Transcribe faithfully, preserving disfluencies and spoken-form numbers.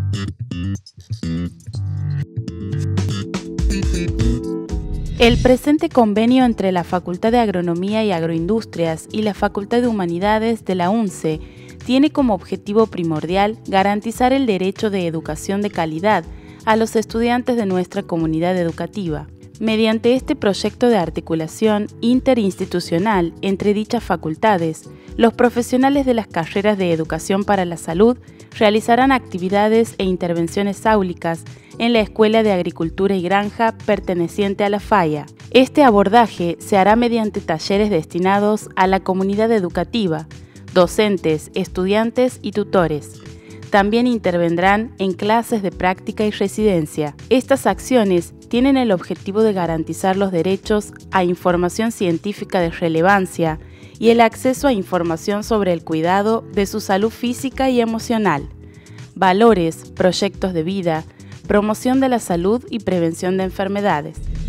El presente convenio entre la Facultad de Agronomía y Agroindustrias y la Facultad de Humanidades de la U N C E tiene como objetivo primordial garantizar el derecho de educación de calidad a los estudiantes de nuestra comunidad educativa. Mediante este proyecto de articulación interinstitucional entre dichas facultades, los profesionales de las carreras de Educación para la Salud realizarán actividades e intervenciones áulicas en la Escuela de Agricultura y Granja perteneciente a la falla. Este abordaje se hará mediante talleres destinados a la comunidad educativa, docentes, estudiantes y tutores. También intervendrán en clases de práctica y residencia. Estas acciones tienen el objetivo de garantizar los derechos a información científica de relevancia y el acceso a información sobre el cuidado de su salud física y emocional, valores, proyectos de vida, promoción de la salud y prevención de enfermedades.